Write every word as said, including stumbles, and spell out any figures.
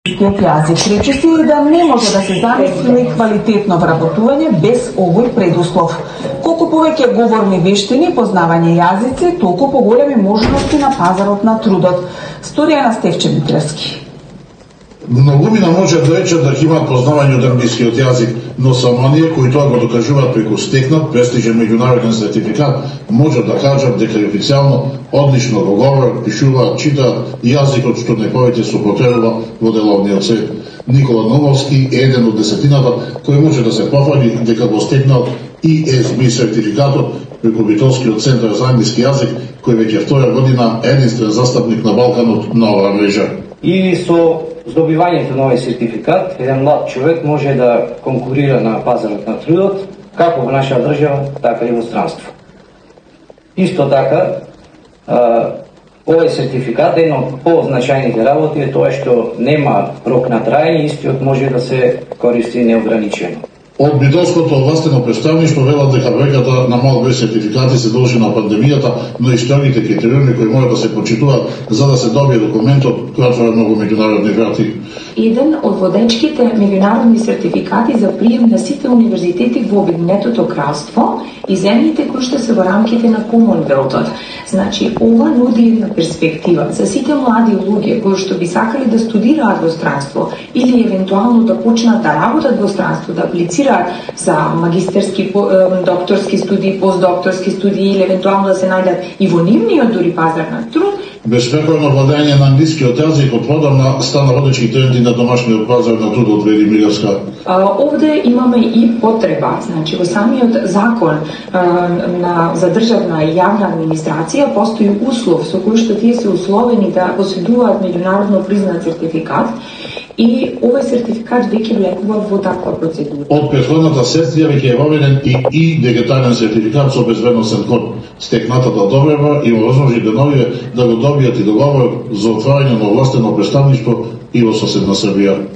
Јазик речиси да не може да се замисли квалитетно вработување без овој предуслов. Колку повеќе говорни вештини, познавање јазици, толку поголеми можности на пазарот на трудот. Сторија на Стефче Митревски. Многумина може да речат дека имаат познавање од англискиот јазик, но само оние кои тоа го докажуваат преку стекнат престижен меѓународен сертификат, можат да кажат дека официјално одлично го говорат, пишуваат, читаат јазикот што најповеќе се употребува во деловниот свет. Никола Нововски е еден од десетината кој може да се пофали дека го стекнал И Ес Би сертификатот преку Битолскиот центар за англиски јазик, кој веќе втора година е единствен застапник на Балканот на оваа мрежа. И со здобивањето на овој сертификат, еден млад човек може да конкурира на пазарот на трудот, како во наша држава, така и во странство. Исто така, овој сертификат, едно од позначајните работи е тоа што нема рок на траење, истиот може да се користи неограничено. Од Битолското овластено представништво велат дека бројката на мал број сертификати се должи на пандемијата, но и строгите критериуми кои мора да се почитуваат за да се добие документот, кој отвора многу меѓународни врати. Еден од водечките меѓународни сертификати за прием на сите универзитети во Обединетото кралство и земјите кои што се во рамките на Комонвелтот. Значи, ова нуди една перспектива за сите млади луѓе кои што би сакале да студираат во странство или евентуално да почнат да работат во странство, да аплицираат за магистерски, докторски студии, постдокторски студии или евентуално да се најдат и во нивниот дури пазар на труд. Безпрекорно владење на англискиот јазик од одамна стана водечки тренди на домашниот пазар на трудот, вели Милевска. Овде имаме и потреба, значи во самиот закон а, на за државна и јавна администрација постои услов со кој што тие се условени да поседуваат меѓународно признат сертификат. И овој сертификат веќе влегува во таква процедура. Од претходната сесија веќе е воведен и и дигитален сертификат со безбедносен код. Стекнатата добрева и возможни деновиве да го добијат и договор за отварање на овластено представништво и во соседна Србија.